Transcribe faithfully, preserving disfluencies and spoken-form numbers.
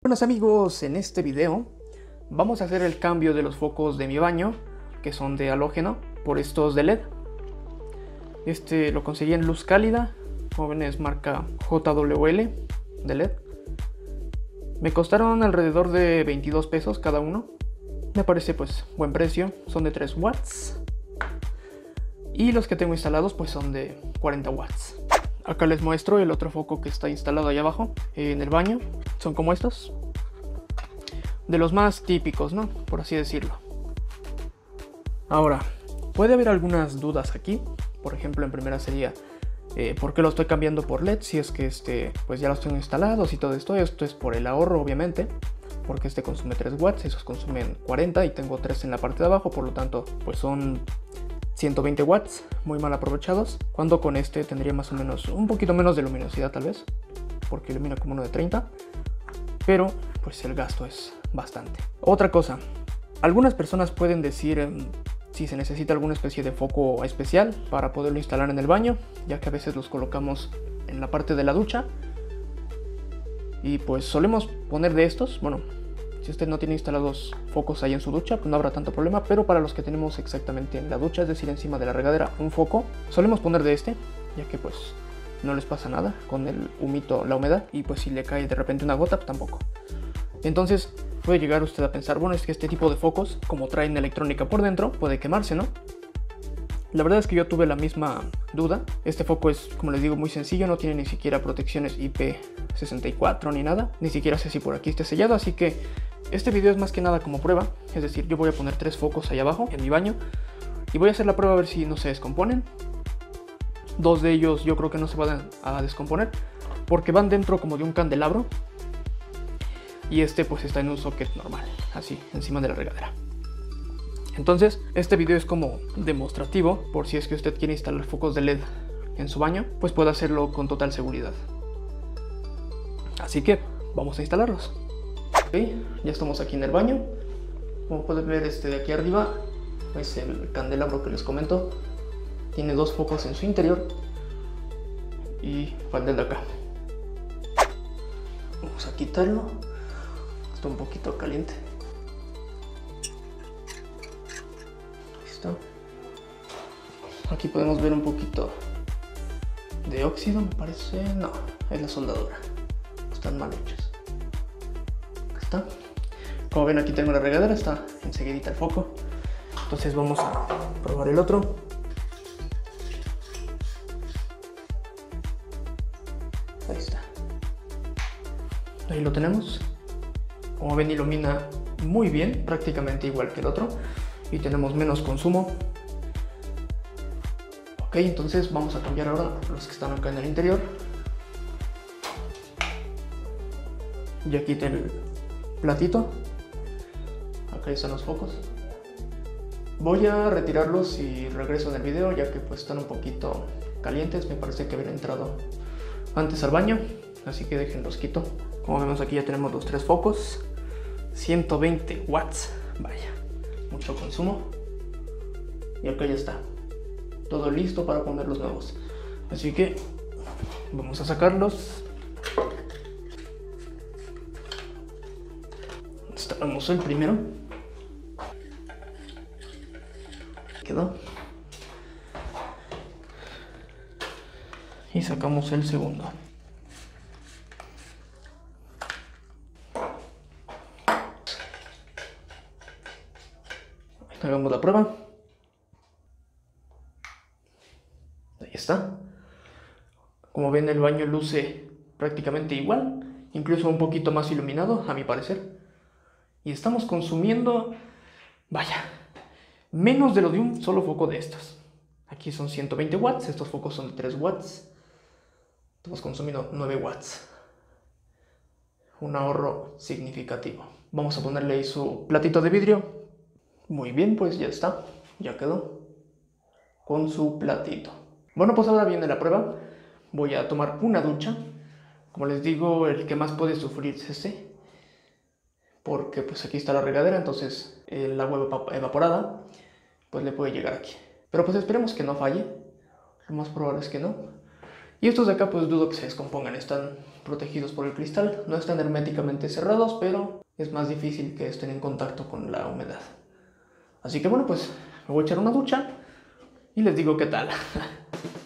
Buenos amigos, en este video vamos a hacer el cambio de los focos de mi baño, que son de halógeno, por estos de L E D. Este lo conseguí en Luz Cálida, como ven es marca J W L de L E D. Me costaron alrededor de veintidós pesos cada uno. Me parece pues buen precio, son de tres watts. Y los que tengo instalados pues son de cuarenta watts. Acá les muestro el otro foco que está instalado ahí abajo, en el baño. Son como estos. De los más típicos, ¿no? Por así decirlo. Ahora, puede haber algunas dudas aquí. Por ejemplo, en primera sería, eh, ¿por qué lo estoy cambiando por L E D? Si es que este, pues ya los tengo instalados y todo esto. Esto es por el ahorro, obviamente. Porque este consume tres watts, esos consumen cuarenta y tengo tres en la parte de abajo. Por lo tanto, pues son ciento veinte watts, muy mal aprovechados. Cuando con este tendría más o menos un poquito menos de luminosidad tal vez, porque ilumina como uno de treinta, pero pues el gasto es bastante. Otra cosa, algunas personas pueden decir eh, si se necesita alguna especie de foco especial para poderlo instalar en el baño, ya que a veces los colocamos en la parte de la ducha y pues solemos poner de estos. Bueno, si usted no tiene instalados focos ahí en su ducha, pues no habrá tanto problema, pero para los que tenemos exactamente en la ducha, es decir, encima de la regadera, un foco, solemos poner de este, ya que pues no les pasa nada con el humito, la humedad, y pues si le cae de repente una gota, pues tampoco. Entonces puede llegar usted a pensar, bueno, es que este tipo de focos, como traen electrónica por dentro, puede quemarse, ¿no? La verdad es que yo tuve la misma duda. Este foco es, como les digo, muy sencillo, no tiene ni siquiera protecciones I P sesenta y cuatro ni nada, ni siquiera sé si por aquí esté sellado, así que este video es más que nada como prueba. Es decir, yo voy a poner tres focos ahí abajo en mi baño y voy a hacer la prueba a ver si no se descomponen. Dos de ellos yo creo que no se van a descomponer porque van dentro como de un candelabro y este pues está en un socket normal, así, encima de la regadera. Entonces, este video es como demostrativo, por si es que usted quiere instalar focos de L E D en su baño, pues puede hacerlo con total seguridad. Así que, vamos a instalarlos. Ok, ya estamos aquí en el baño. Como pueden ver, este de aquí arriba es el candelabro que les comento. Tiene dos focos en su interior y falta el de acá. Vamos a quitarlo. Está un poquito caliente. Aquí podemos ver un poquito de óxido, me parece. No, es la soldadura. Están mal hechos. Acá está. Como ven, aquí tengo la regadera, está enseguidita el foco. Entonces vamos a probar el otro. Ahí está. Ahí lo tenemos. Como ven, ilumina muy bien, prácticamente igual que el otro. Y tenemos menos consumo. Ok, entonces vamos a cambiar ahora los que están acá en el interior. Ya quité el platito. Acá están los focos. Voy a retirarlos y regreso en el video, ya que pues están un poquito calientes. Me parece que habían entrado antes al baño, así que déjenlos quito. Como vemos, aquí ya tenemos los tres focos. ciento veinte watts, vaya, mucho consumo. Y acá ya está, todo listo para poner los nuevos. Así que vamos a sacarlos. Instalamos el primero. Quedó. Y sacamos el segundo. Hagamos la prueba. Ahí está. Como ven, el baño luce prácticamente igual, incluso un poquito más iluminado a mi parecer. Y estamos consumiendo, vaya, menos de lo de un solo foco de estos. Aquí son ciento veinte watts, estos focos son de tres watts. Estamos consumiendo nueve watts. Un ahorro significativo. Vamos a ponerle ahí su platito de vidrio. Muy bien, pues ya está, ya quedó con su platito. Bueno, pues ahora viene la prueba. Voy a tomar una ducha. Como les digo, el que más puede sufrir es este, porque pues aquí está la regadera, entonces el agua evaporada pues le puede llegar aquí. Pero pues esperemos que no falle. Lo más probable es que no. Y estos de acá pues dudo que se descompongan, están protegidos por el cristal. No están herméticamente cerrados, pero es más difícil que estén en contacto con la humedad. Así que bueno, pues me voy a echar una ducha y les digo qué tal.